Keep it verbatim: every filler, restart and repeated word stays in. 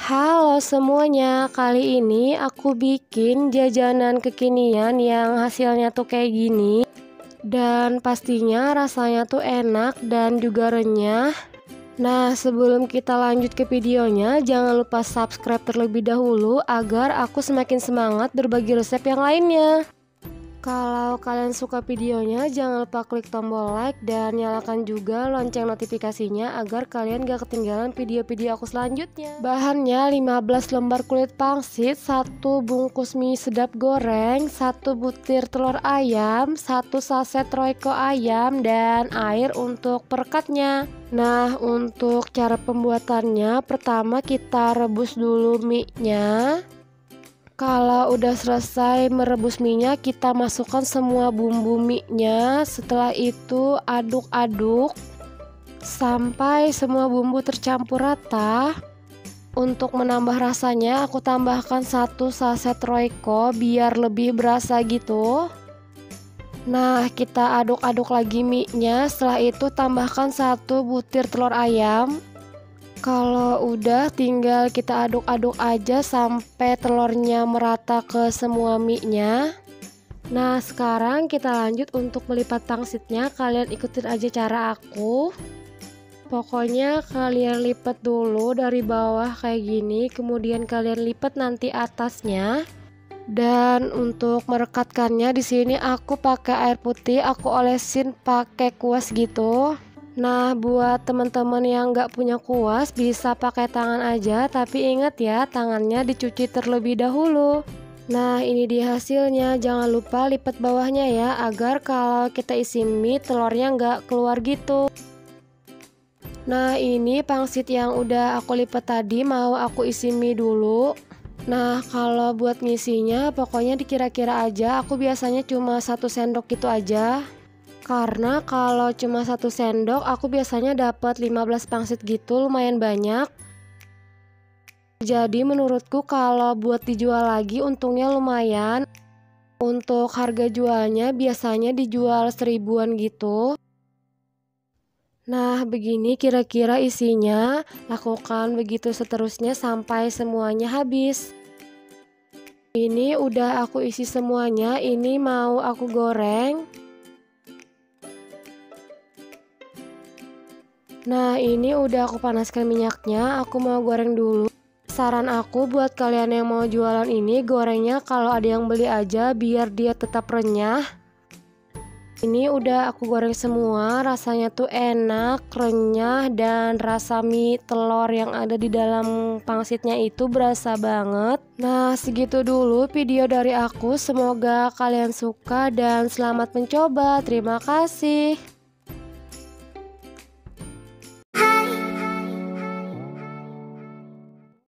Halo semuanya, kali ini aku bikin jajanan kekinian yang hasilnya tuh kayak gini. Dan pastinya rasanya tuh enak dan juga renyah. Nah, sebelum kita lanjut ke videonya, jangan lupa subscribe terlebih dahulu agar aku semakin semangat berbagi resep yang lainnya. Kalau kalian suka videonya, jangan lupa klik tombol like dan nyalakan juga lonceng notifikasinya agar kalian gak ketinggalan video-video aku selanjutnya. Bahannya lima belas lembar kulit pangsit, satu bungkus mie sedap goreng, satu butir telur ayam, satu saset Royco ayam, dan air untuk perekatnya. Nah, untuk cara pembuatannya, pertama kita rebus dulu mie-nya. Kalau udah selesai merebus minyak, kita masukkan semua bumbu mie-nya. Setelah itu aduk-aduk sampai semua bumbu tercampur rata. Untuk menambah rasanya, aku tambahkan satu saset Royco biar lebih berasa gitu. Nah, kita aduk-aduk lagi mie-nya. Setelah itu tambahkan satu butir telur ayam. Kalau udah, tinggal kita aduk-aduk aja sampai telurnya merata ke semua mie-nya. Nah, sekarang kita lanjut untuk melipat pangsitnya. Kalian ikutin aja cara aku. Pokoknya kalian lipat dulu dari bawah kayak gini, kemudian kalian lipat nanti atasnya. Dan untuk merekatkannya di sini aku pakai air putih, aku olesin pakai kuas gitu. Nah, buat teman-teman yang nggak punya kuas bisa pakai tangan aja, tapi ingat ya, tangannya dicuci terlebih dahulu. Nah, ini dia hasilnya. Jangan lupa lipat bawahnya ya, agar kalau kita isi mie telurnya nggak keluar gitu. Nah, ini pangsit yang udah aku lipat tadi mau aku isi mie dulu. Nah, kalau buat ngisinya pokoknya dikira-kira aja, aku biasanya cuma satu sendok gitu aja. Karena kalau cuma satu sendok, aku biasanya dapat lima belas pangsit gitu, lumayan banyak. Jadi menurutku kalau buat dijual lagi untungnya lumayan. Untuk harga jualnya biasanya dijual seribuan gitu. Nah, begini kira-kira isinya. Lakukan begitu seterusnya sampai semuanya habis. Ini udah aku isi semuanya, ini mau aku goreng. Nah, ini udah aku panaskan minyaknya, aku mau goreng dulu. Saran aku buat kalian yang mau jualan ini, gorengnya kalau ada yang beli aja biar dia tetap renyah. Ini udah aku goreng semua, rasanya tuh enak, renyah, dan rasa mie telur yang ada di dalam pangsitnya itu berasa banget. Nah, segitu dulu video dari aku, semoga kalian suka dan selamat mencoba. Terima kasih.